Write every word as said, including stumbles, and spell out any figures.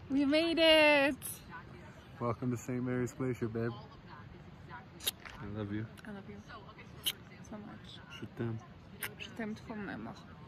We made it! Welcome to Saint Mary's Glacier, babe. I love you. I love you so much. Je t'aime. Je t'aime trop, même.